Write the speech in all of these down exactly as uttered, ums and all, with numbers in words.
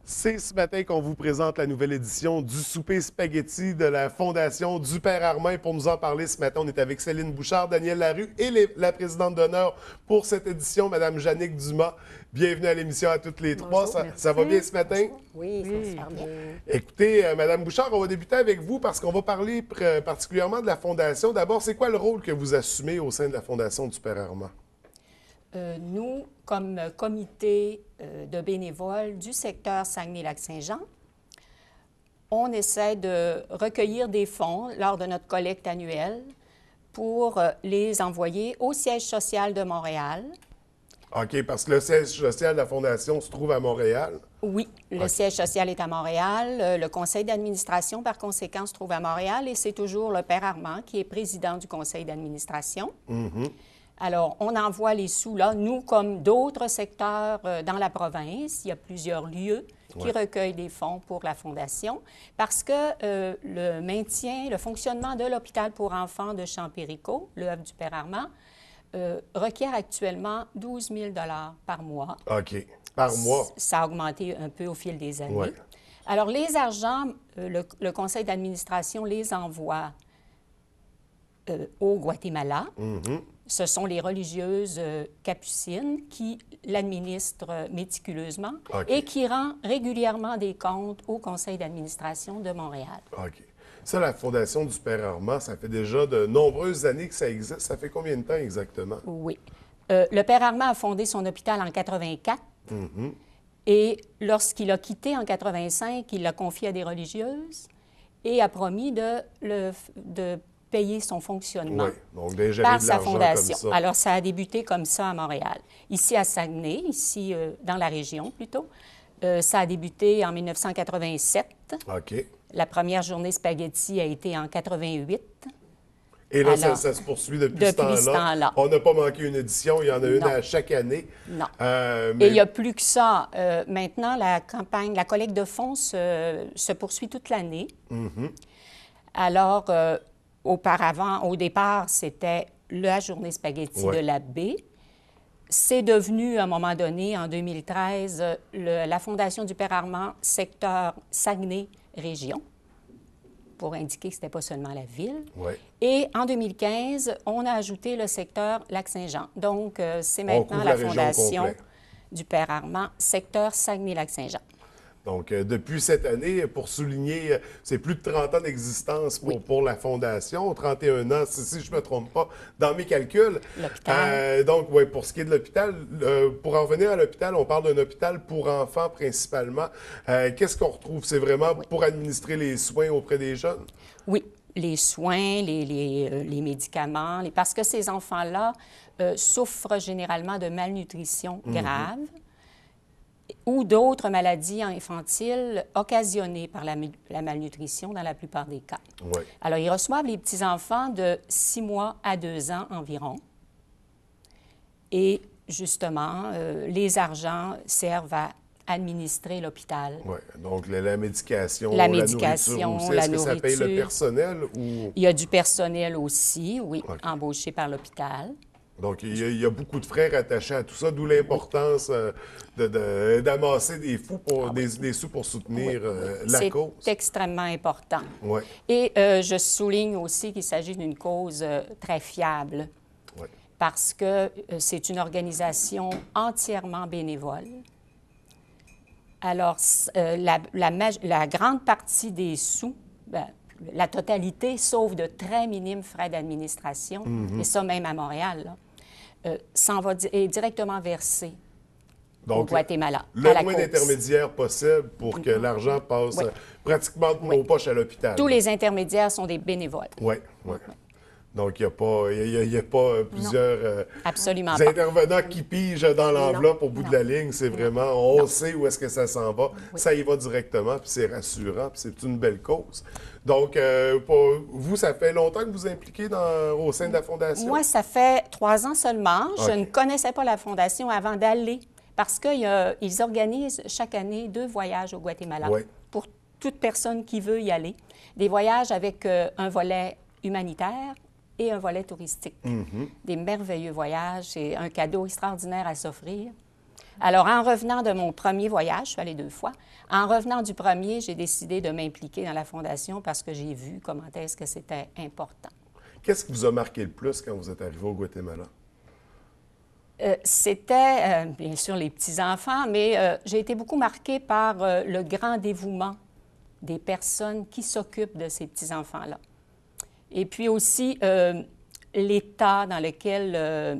C'est ce matin qu'on vous présente la nouvelle édition du Souper Spaghetti de la Fondation du Père Armin. Pour nous en parler ce matin, on est avec Céline Bouchard, Daniel Larue et les, la présidente d'honneur pour cette édition, Mme Jannick Dumas. Bienvenue à l'émission à toutes les trois. Bonjour, Ça, ça va bien ce matin? Oui, ça Oui. se fait bien. Écoutez, euh, Mme Bouchard, on va débuter avec vous parce qu'on va parler pr- particulièrement de la Fondation. D'abord, c'est quoi le rôle que vous assumez au sein de la Fondation du Père Armand? Euh, nous, comme comité euh, de bénévoles du secteur Saguenay-Lac-Saint-Jean, on essaie de recueillir des fonds lors de notre collecte annuelle pour euh, les envoyer au siège social de Montréal. OK, parce que le siège social de la Fondation se trouve à Montréal. Oui, le OK. siège social est à Montréal. Euh, Le conseil d'administration, par conséquent, se trouve à Montréal et c'est toujours le Père Armand qui est président du conseil d'administration. Mhm. Alors, on envoie les sous là. Nous, comme d'autres secteurs euh, dans la province, il y a plusieurs lieux qui Ouais. recueillent des fonds pour la Fondation parce que euh, le maintien, le fonctionnement de l'hôpital pour enfants de Champérico, l'œuvre du Père Armand, euh, requiert actuellement douze mille dollars par mois. OK. Par mois. Ça a augmenté un peu au fil des années. Ouais. Alors, les argents, euh, le, le conseil d'administration les envoie euh, au Guatemala. Mhm. Ce sont les religieuses euh, capucines qui l'administrent euh, méticuleusement OK. et qui rend régulièrement des comptes au conseil d'administration de Montréal. OK. Ça, la Fondation du Père Armand, ça fait déjà de nombreuses années que ça existe. Ça fait combien de temps exactement? Oui. Euh, le Père Armand a fondé son hôpital en quatre-vingt-quatre et lorsqu'il a quitté en quatre-vingt-cinq, il l'a confié à des religieuses et a promis de, le, de payer son fonctionnement. Oui, donc déjà par de sa l'argent fondation. comme ça. Alors, ça a débuté comme ça à Montréal. Ici à Saguenay, ici euh, dans la région plutôt, euh, ça a débuté en mille neuf cent quatre-vingt-sept. OK. La première journée spaghetti a été en quatre-vingt-huit. Et là, ça, Alors, ça se poursuit depuis, depuis ce temps-là. ce temps-là. On n'a pas manqué une édition, il y en a une Non. à chaque année. Non. Euh, Et mais- il n'y a plus que ça. Euh, maintenant, la campagne, la collecte de fonds se, se poursuit toute l'année. Alors, euh, auparavant, au départ, c'était la journée spaghetti Ouais. de la baie. C'est devenu, à un moment donné, en deux mille treize, euh, le- la Fondation du Père Armand, secteur Saguenay-Région, pour indiquer que ce n'était pas seulement la ville. Ouais. Et en deux mille quinze, on a ajouté le secteur Lac-Saint-Jean. Donc, euh, c'est maintenant couvre la, la région Fondation complète. du Père Armand, secteur Saguenay-Lac-Saint-Jean. Donc, euh, depuis cette année, pour souligner, euh, c'est plus de trente ans d'existence pour, Oui. pour la Fondation, trente et un ans, si, si je ne me trompe pas, dans mes calculs. L'hôpital. Euh, donc, oui, pour ce qui est de l'hôpital, euh, pour en revenir à l'hôpital, on parle d'un hôpital pour enfants principalement. Euh, Qu'est-ce qu'on retrouve? C'est vraiment pour administrer les soins auprès des jeunes? Oui, les soins, les, les, euh, les médicaments, les- parce que ces enfants-là euh, souffrent généralement de malnutrition grave ou d'autres maladies infantiles occasionnées par la, mu- la malnutrition dans la plupart des cas. Oui. Alors, ils reçoivent les petits-enfants de six mois à deux ans environ. Et justement, euh, les argents servent à administrer l'hôpital. Oui. Donc, la, la médication, La la médication, nourriture aussi. la Est-ce que ça paye le nourriture. personnel ou... Il y a du personnel aussi, oui, OK. embauché par l'hôpital. Donc, il y, a, il y a beaucoup de frais rattachés à tout ça, d'où l'importance euh, de- de- d'amasser des, fous pour, des, des sous pour soutenir euh, la C'est cause. extrêmement important. Oui, Et euh, je souligne aussi qu'il s'agit d'une cause euh, très fiable oui. parce que euh, c'est une organisation entièrement bénévole. Alors, c- euh, la, la maj- la grande partie des sous, ben, la totalité, sauf de très minimes frais d'administration, et ça même à Montréal, là, euh, s'en va di- est directement versé au Donc, Guatemala, le à la moins cause. d'intermédiaires possible pour que l'argent passe Oui. euh, pratiquement de nos poches à l'hôpital. Tous les intermédiaires sont des bénévoles. Oui, oui. Donc, il n'y a pas, il y a- il y a pas euh, plusieurs euh, Absolument pas. intervenants qui pigent dans l'enveloppe au bout non. de la ligne. C'est vraiment, on sait où est-ce que ça s'en va. Ça y va directement, puis c'est rassurant, puis c'est une belle cause. Donc, euh, pour vous, ça fait longtemps que vous vous impliquez dans, au sein de la Fondation? Moi, ça fait trois ans seulement. Je OK. ne connaissais pas la Fondation avant d'aller parce qu'ils organisent chaque année deux voyages au Guatemala Oui. pour toute personne qui veut y aller. Des voyages avec euh, un volet humanitaire et un volet touristique. Des merveilleux voyages. C'est un cadeau extraordinaire à s'offrir. Alors, en revenant de mon premier voyage, je suis allée deux fois, en revenant du premier, j'ai décidé de m'impliquer dans la Fondation parce que j'ai vu comment est-ce que c'était important. Qu'est-ce qui vous a marqué le plus quand vous êtes arrivé au Guatemala? Euh, c'était, euh, bien sûr, les petits-enfants, mais euh, j'ai été beaucoup marquée par euh, le grand dévouement des personnes qui s'occupent de ces petits-enfants-là. Et puis aussi, euh, l'état dans lequel euh,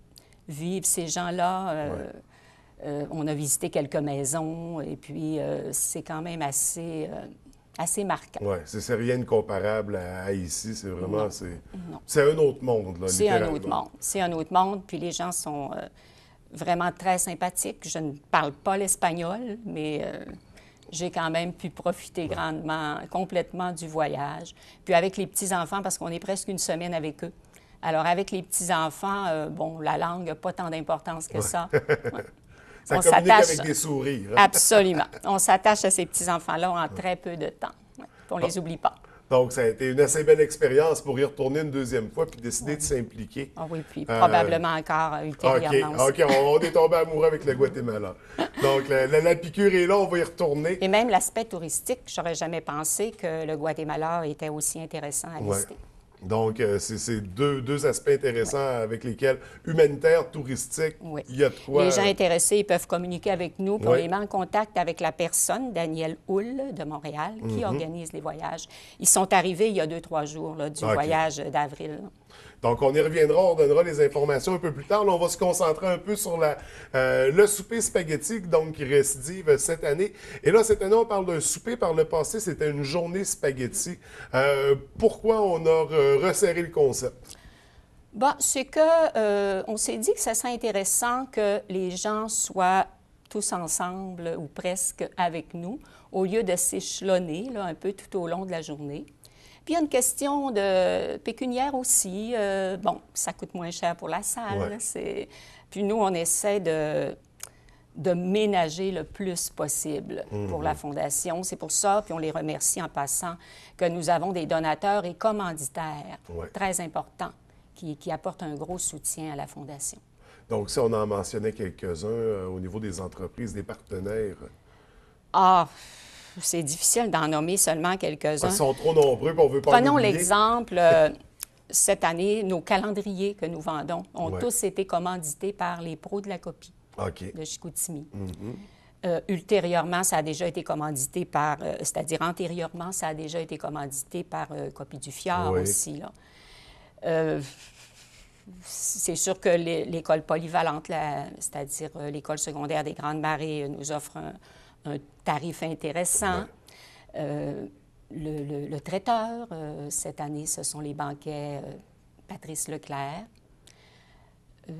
vivent ces gens-là. Euh, ouais. euh, on a visité quelques maisons, et puis euh, c'est quand même assez, euh, assez marquant. Oui, c'est rien de comparable à, à ici. C'est vraiment, c'est un autre monde, là, C'est un autre monde. C'est un autre monde, puis les gens sont euh, vraiment très sympathiques. Je ne parle pas l'espagnol, mais euh, j'ai quand même pu profiter grandement, complètement du voyage. Puis avec les petits-enfants, parce qu'on est presque une semaine avec eux. Alors, avec les petits-enfants, euh, bon, la langue n'a pas tant d'importance que ouais. ça. Ouais. Ça on communique avec des sourires. Hein? Absolument. On s'attache à ces petits-enfants-là en très peu de temps. Ouais. On ne les oublie pas. Donc, ça a été une assez belle expérience pour y retourner une deuxième fois puis décider oui. de s'impliquer. Ah oui, puis euh... probablement encore euh, ultérieurement OK, aussi. OK, on est tombé amoureux avec le Guatemala. Donc, la, la, la piqûre est là, on va y retourner. Et même l'aspect touristique, je n'aurais jamais pensé que le Guatemala était aussi intéressant à visiter. Ouais. Donc, euh, c'est deux, deux aspects intéressants oui. avec lesquels, humanitaires, touristiques, oui. il y a de quoi... Les gens intéressés, ils peuvent communiquer avec nous, puis oui. on les met en contact avec la personne, Daniel Hull, de Montréal, qui mm-hmm. organise les voyages. Ils sont arrivés il y a deux, trois jours là, du okay. voyage d'avril. Donc, on y reviendra, on donnera les informations un peu plus tard. Là, on va se concentrer un peu sur la, euh, le souper spaghetti, donc qui récidive cette année. Et là, cette année, on parle d'un souper. Par le passé, c'était une journée spaghetti. Euh, pourquoi on a re resserré le concept? Bon, c'est que euh, on s'est dit que ça serait intéressant que les gens soient tous ensemble ou presque avec nous, au lieu de s'échelonner là, un peu tout au long de la journée. Puis il y a une question de pécuniaire aussi. Euh, bon, ça coûte moins cher pour la salle. Ouais. Puis nous, on essaie de, de ménager le plus possible mm-hmm. pour la Fondation. C'est pour ça, puis on les remercie en passant, que nous avons des donateurs et commanditaires ouais. très importants qui, qui apportent un gros soutien à la Fondation. Donc, si on en mentionnait quelques-uns euh, au niveau des entreprises, des partenaires... Ah... C'est difficile d'en nommer seulement quelques-uns. Ils sont trop nombreux, puis on veut pas Prenons l'exemple, euh, cette année, nos calendriers que nous vendons ont ouais. tous été commandités par les pros de la copie okay. de Chicoutimi. Mm-hmm. euh, ultérieurement, ça a déjà été commandité par, euh, c'est-à-dire antérieurement, ça a déjà été commandité par euh, Copie du Fjord oui. aussi, là. Euh, c'est sûr que l'école polyvalente, c'est-à-dire euh, l'école secondaire des Grandes Marées, nous offre un, un tarif intéressant. Ouais. Euh, le, le, le traiteur, euh, cette année, ce sont les banquets euh, Patrice Leclerc. Euh,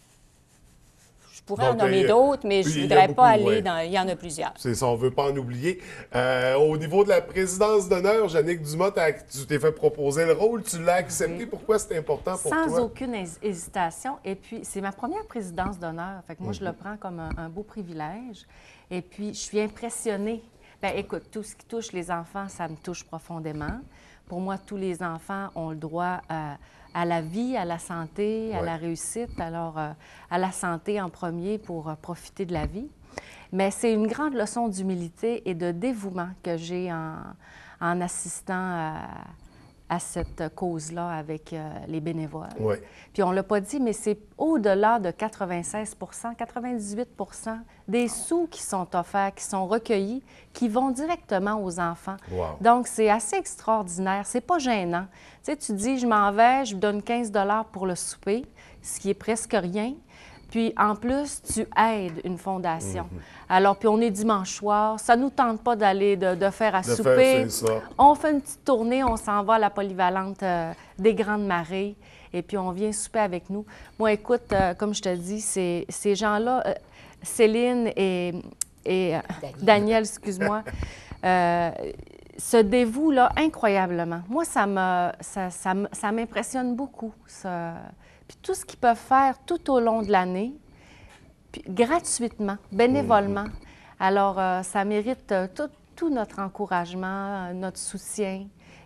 je pourrais Donc, en nommer d'autres, mais je ne voudrais beaucoup, pas aller ouais. dans... Il y en a plusieurs. C'est ça, on ne veut pas en oublier. Euh, au niveau de la présidence d'honneur, Jannick Dumas, tu t'es fait proposer le rôle, tu l'as accepté. Oui. Pourquoi c'est important pour Sans toi? Sans aucune hésitation. Et puis, c'est ma première présidence d'honneur. Fait que moi, mm-hmm. je le prends comme un, un beau privilège. Et puis, je suis impressionnée. Bien, écoute, tout ce qui touche les enfants, ça me touche profondément. Pour moi, tous les enfants ont le droit à, à la vie, à la santé, à ouais. la réussite. Alors, euh, à la santé en premier pour euh, profiter de la vie. Mais c'est une grande leçon d'humilité et de dévouement que j'ai en, en assistant à, à cette cause-là avec euh, les bénévoles. Ouais. Puis on ne l'a pas dit, mais c'est au-delà de quatre-vingt-seize pour cent, quatre-vingt-dix-huit pour cent des sous qui sont offerts, qui sont recueillis, qui vont directement aux enfants. Wow. Donc, c'est assez extraordinaire. C'est pas gênant. Tu sais, tu dis, je m'en vais, je vous donne quinze dollars pour le souper, ce qui est presque rien. Puis, en plus, tu aides une fondation. Mm-hmm. Alors, puis on est dimanche soir, ça ne nous tente pas d'aller, de, de faire à de souper. Faire, ça. On fait une petite tournée, on s'en va à la polyvalente euh, des Grandes Marées, et puis on vient souper avec nous. Moi, écoute, euh, comme je te dis, ces, ces gens-là, euh, Céline et, et euh, Daniel, Daniel excuse-moi, euh, se dévouent là incroyablement. Moi, ça me, ça, ça, ça m'impressionne beaucoup, ça. Puis tout ce qu'ils peuvent faire tout au long de l'année, puis gratuitement, bénévolement. Mm-hmm. Alors, euh, ça mérite euh, tout, tout notre encouragement, euh, notre soutien.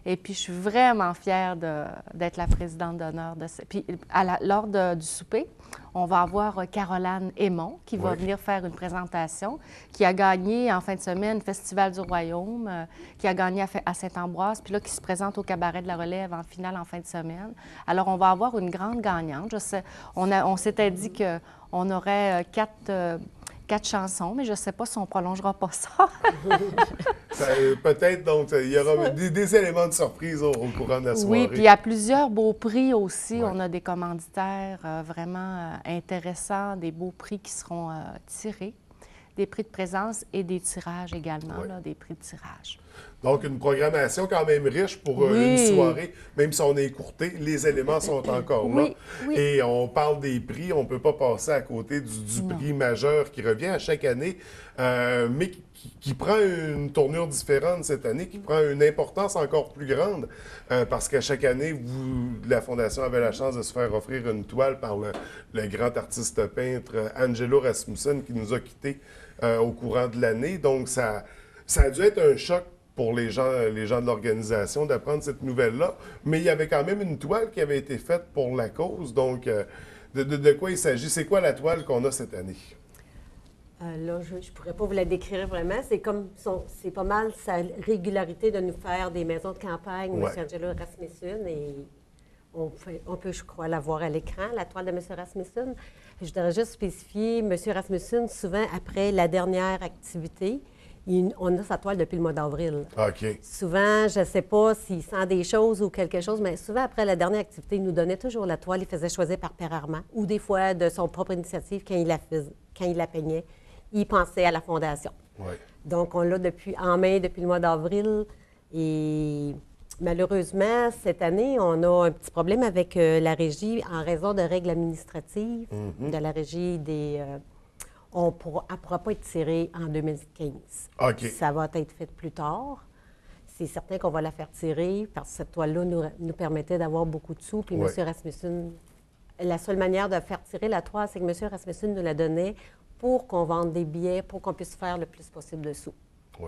Et puis, je suis vraiment fière de- d'être la présidente d'honneur de ce... Puis, à la- lors de- du souper, on va avoir euh, Caroline Aymon qui va Oui. venir faire une présentation, qui a gagné en fin de semaine le Festival du Royaume, euh, qui a gagné à, Fa- à Saint-Ambroise, puis là, qui se présente au Cabaret de la Relève en finale en fin de semaine. Alors, on va avoir une grande gagnante. Je sais, on, a- on s'était dit qu'on aurait euh, quatre... euh, quatre chansons, mais je ne sais pas si on prolongera pas ça. Ça, euh, Peut-être, donc, il y aura des, des éléments de surprise au, au courant de la soirée. Oui, puis il y a plusieurs beaux prix aussi. Ouais. On a des commanditaires euh, vraiment euh, intéressants, des beaux prix qui seront euh, tirés, des prix de présence et des tirages également, Ouais. là, des prix de tirage. Donc, une programmation quand même riche pour euh, Oui. une soirée, même si on est écourté, les éléments sont encore là. Oui, oui. Et on parle des prix, on ne peut pas passer à côté du, du Non. prix majeur qui revient à chaque année, euh, mais qui, qui prend une tournure différente cette année, qui prend une importance encore plus grande, euh, parce qu'à chaque année, vous, la Fondation avait la chance de se faire offrir une toile par le, le grand artiste peintre Angelo Rasmussen, qui nous a quittés euh, au courant de l'année. Donc, ça, ça a dû être un choc pour les gens, les gens de l'organisation d'apprendre cette nouvelle-là. Mais il y avait quand même une toile qui avait été faite pour la cause. Donc, euh, de, de- de quoi il s'agit? C'est quoi la toile qu'on a cette année? Euh, là, je ne pourrais pas vous la décrire vraiment. C'est comme son- c'est pas mal sa régularité de nous faire des maisons de campagne, Ouais. M. Angelo Rasmussen. Et on, fait- on peut, je crois, la voir à l'écran, la toile de M. Rasmussen. Je voudrais juste spécifier, M. Rasmussen, souvent après la dernière activité, il- on a sa toile depuis le mois d'avril. OK. Souvent, je ne sais pas s'il sent des choses ou quelque chose, mais souvent, après la dernière activité, il nous donnait toujours la toile. Il faisait choisir par Père Armand ou des fois de son propre initiative quand il la, fais- quand il la peignait. Il pensait à la Fondation. Ouais. Donc, on l'a depuis, en main depuis le mois d'avril. Et malheureusement, cette année, on a un petit problème avec euh, la régie en raison de règles administratives de la régie des... euh, on pourra, elle ne pourra pas être tirée en deux mille quinze. OK. Ça va être fait plus tard. C'est certain qu'on va la faire tirer parce que cette toile-là nous, nous permettait d'avoir beaucoup de sous. Puis Ouais. M. Rasmussen, la seule manière de faire tirer la toile, c'est que M. Rasmussen nous la donnait pour qu'on vende des billets, pour qu'on puisse faire le plus possible de sous. Oui.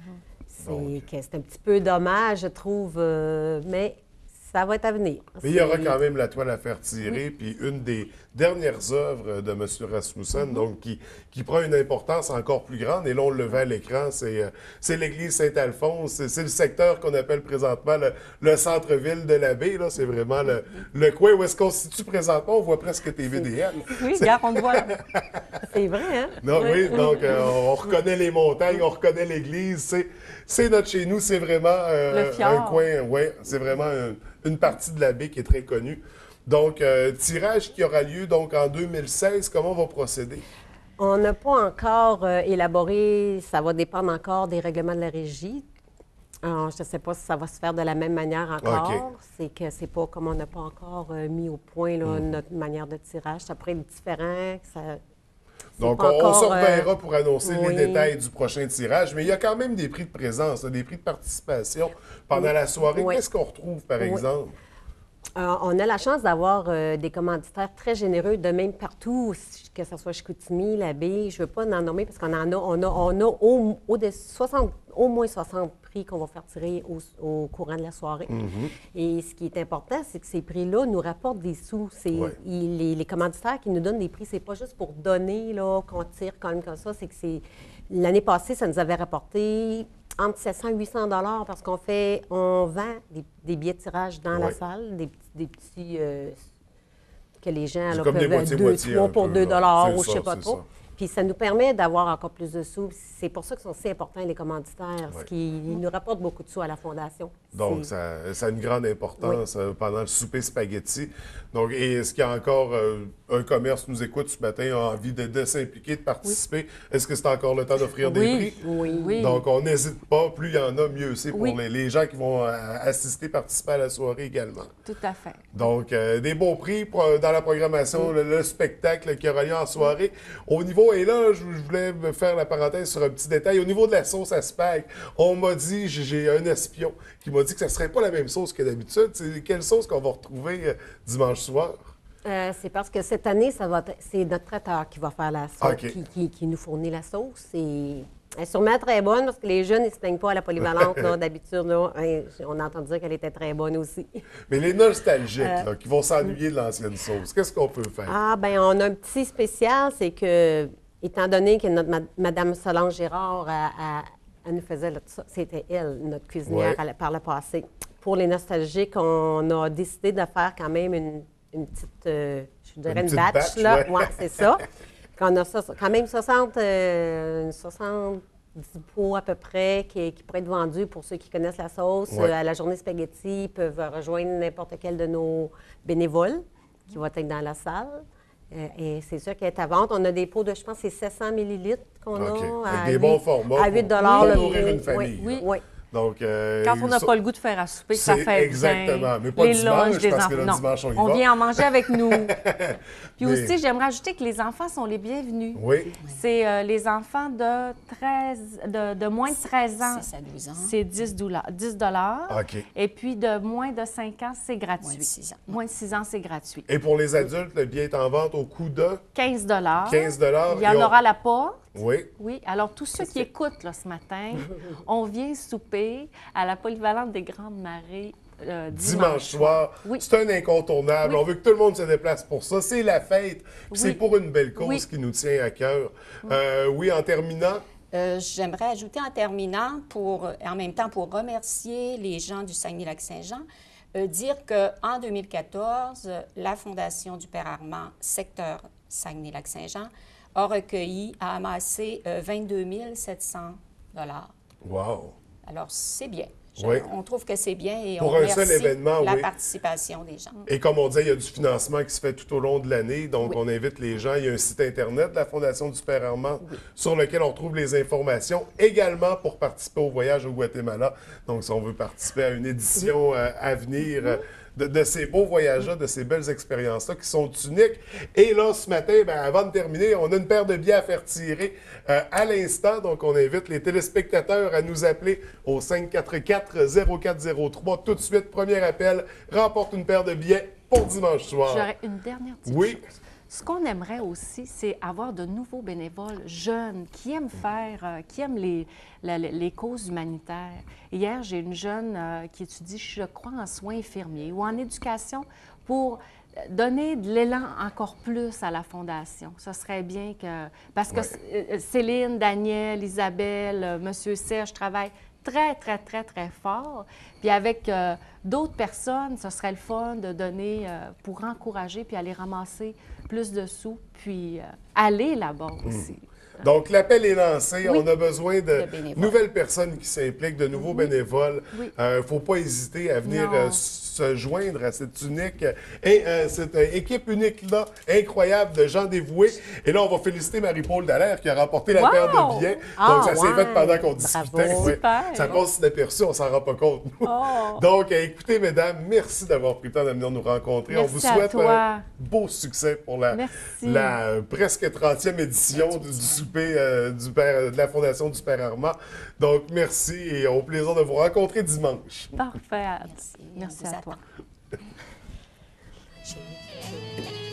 C'est Donc. que c'est un petit peu dommage, je trouve, euh, mais ça va être à venir. Mais il y aura C'est- quand même la toile à faire tirer, puis une des dernières œuvres de M. Rasmussen, donc qui, qui prend une importance encore plus grande. Et là, on le voit à l'écran, c'est euh, c'est l'église Saint-Alphonse. C'est c'est le secteur qu'on appelle présentement le, le centre-ville de la baie. Là. C'est vraiment le, le coin où est-ce qu'on se situe présentement. On voit presque T V D N. Oui, regarde, on le voit. C'est vrai, hein? Non, oui, donc euh, on reconnaît les montagnes, on reconnaît l'église. C'est, c'est notre chez nous, c'est vraiment euh, Le fjord. un coin, oui, c'est vraiment un- une partie de la baie qui est très connue. Donc, euh, tirage qui aura lieu donc en deux mille seize, comment on va procéder? On n'a pas encore euh, élaboré, ça va dépendre encore des règlements de la régie. Alors, je ne sais pas si ça va se faire de la même manière encore. OK. C'est que c'est pas comme on n'a pas encore euh, mis au point là, Mm. notre manière de tirage. Ça pourrait être différent. Ça, c'est Donc, pas on, on encore, se euh, reverra pour annoncer oui. les détails du prochain tirage, mais il y a quand même des prix de présence, des prix de participation pendant Oui. la soirée. Oui. Qu'est-ce qu'on retrouve, par Oui. exemple? Euh, on a la chance d'avoir euh, des commanditaires très généreux, de même partout, que ce soit Chicoutimi, la baie. Je ne veux pas en nommer parce qu'on en a, on a, on a au, au, des soixante, au moins soixante prix qu'on va faire tirer au, au courant de la soirée. Et ce qui est important, c'est que ces prix-là nous rapportent des sous. C'est, Ouais. il- les, les commanditaires qui nous donnent des prix, c'est pas juste pour donner là, qu'on tire quand même comme ça, c'est que c'est... L'année passée, ça nous avait rapporté entre sept cents et huit cents dollars parce qu'on fait, on vend des, des billets de tirage dans la Ouais. salle, des, petits- des petits euh, que les gens C'est là, comme des peuvent deux, moitiés-moitiés trois un pour peu, deux là. dollars C'est ou je ça, sais pas c'est trop. ça. Puis ça nous permet d'avoir encore plus de sous. C'est pour ça qu'ils sont si importants, les commanditaires, Ouais. ce qui ils nous rapportent beaucoup de sous à la Fondation. Donc, C'est- ça, ça a une grande importance euh, pendant le souper spaghetti. Donc, et est-ce qu'il y a encore euh, un commerce qui nous écoute ce matin, a envie de, de s'impliquer, de participer? Est-ce que c'est encore le temps d'offrir des Oui. prix? Oui. Oui. Donc, on n'hésite pas. Plus il y en a, mieux c'est pour Oui. les, les gens qui vont euh, assister, participer à la soirée également. Tout à fait. Donc, euh, des beaux prix pour, euh, dans la programmation, le, le spectacle qui aura lieu en soirée. Au niveau, et là, je, je voulais me faire la parenthèse sur un petit détail. Au niveau de la sauce à spag, on m'a dit, j'ai- j'ai un espion qui m'a dit que ça ne serait pas la même sauce que d'habitude. C'est quelle sauce qu'on va retrouver euh, dimanche soir? Euh, c'est parce que cette année, ça va être- c'est notre traiteur qui va faire la sauce, OK. qui, qui- qui nous fournit la sauce. Et Elle est sûrement très bonne parce que les jeunes, ils ne se plaignent pas à la polyvalente, là, d'habitude. Là. Hein, on a entendu dire qu'elle était très bonne aussi. Mais les nostalgiques, là, qui vont s'ennuyer de l'ancienne sauce, qu'est-ce qu'on peut faire? Ah, bien, on a un petit spécial, c'est que, étant donné que notre ma- Madame Solange Girard, elle, elle- elle nous faisait là, ça, c'était elle, notre cuisinière, Ouais. à la- par le passé. Pour les nostalgiques, on a décidé de faire quand même une, une petite, euh, je dirais Une une, petite batch, batch, là. ouais. Ouais, c'est ça. Qu'on a ça, quand même soixante, euh, soixante-dix pots à peu près qui, qui pourraient être vendus pour ceux qui connaissent la sauce. Ouais. Euh, à la journée spaghetti, ils peuvent rejoindre n'importe quel de nos bénévoles qui va être dans la salle. Euh, et c'est sûr qu'elle est à vente. On a des pots de, je pense, c'est sept cents millilitres qu'on OK. a. Avec à des huit- bons formats À huit pour- dollars pour le nourrir pot. une famille, Oui, là. oui. Donc, euh, Quand on n'a ça- pas le goût de faire à souper, ça c'est fait exactement. bien. Mais pas les dimanche, lunchs des parce que le enfants. Non, dimanche, on y on va. vient en manger avec nous. Puis Mais- aussi, j'aimerais ajouter que les enfants sont les bienvenus. Oui. C'est euh, les enfants de, treize, de, de moins de treize ans. six à douze ans. C'est dix dollars. OK. Et puis de moins de cinq ans, c'est gratuit. Moins de six ans. Moins de six ans, c'est gratuit. Et pour les adultes, le billet est en vente au coût de quinze quinze dollars. Il y en aura à la porte. Oui. Oui, alors tous ceux qui écoutent là, ce matin, on vient souper à la polyvalente des Grandes Marées euh, dimanche, Dimanche soir. Oui. C'est un incontournable. Oui. On veut que tout le monde se déplace pour ça. C'est la fête. Puis Oui. C'est pour une belle cause Oui. qui nous tient à cœur. Euh, oui, en terminant, Euh, J'aimerais ajouter en terminant, pour, en même temps pour remercier les gens du Saguenay-Lac-Saint-Jean, euh, dire qu'en deux mille quatorze, la Fondation du Père Armand, secteur Saguenay-Lac-Saint-Jean, a recueilli, a amassé euh, vingt-deux mille sept cents dollars. wow. Alors, c'est bien. Je- Oui. On trouve que c'est bien et Pour on un remercie seul événement, la oui. participation des gens. Et comme on disait, il y a du financement qui se fait tout au long de l'année. Donc, Oui. on invite les gens. Il y a un site Internet de la Fondation du Père Armand sur lequel on trouve les informations également pour participer au voyage au Guatemala. Donc, si on veut participer à une édition euh, à venir euh, de, de ces beaux voyages-là, de ces belles expériences-là qui sont uniques. Et là, ce matin, ben, avant de terminer, on a une paire de billets à faire tirer euh, à l'instant. Donc, on invite les téléspectateurs à nous appeler au cinq quatre quatre zéro quatre zéro trois. Tout de suite, premier appel, remporte une paire de billets pour dimanche soir. J'aurais une dernière petite Oui. chose. Ce qu'on aimerait aussi, c'est avoir de nouveaux bénévoles jeunes qui aiment faire, euh, qui aiment les, la- les causes humanitaires. Hier, j'ai une jeune euh, qui étudie, je crois, en soins infirmiers ou en éducation pour donner de l'élan encore plus à la Fondation. Ce serait bien que... Parce que Ouais. euh, Céline, Daniel, Isabelle, euh, Monsieur Serge travaillent très, très, très, très fort. Puis avec euh, d'autres personnes, ce serait le fun de donner euh, pour encourager puis aller ramasser plus de sous, puis euh, aller là-bas aussi. Donc, l'appel est lancé. Oui. On a besoin de De bénévoles. nouvelles personnes qui s'impliquent, de nouveaux bénévoles. Il Oui. ne faut pas hésiter à venir Non. euh, se joindre à cette unique, et, euh, cette euh, équipe unique-là, incroyable de gens dévoués. Et là, on va féliciter Marie-Paul Dallaire qui a remporté la Wow! paire de billets. Ah, Donc, ça s'est ouais. fait pendant qu'on Bravo. discutait. Ouais. Super. Ça passe inaperçu, on s'en rend pas compte. nous. Oh. Donc, euh, écoutez, mesdames, merci d'avoir pris le temps de venir nous rencontrer. on Merci vous à souhaite toi. un beau succès pour la, Merci. la euh, presque trentième édition du, du souper euh, du père, de la Fondation du Père Armand. Donc, merci et au plaisir de vous rencontrer dimanche. Parfait. Merci. Merci On vous à toi. attend. Chez-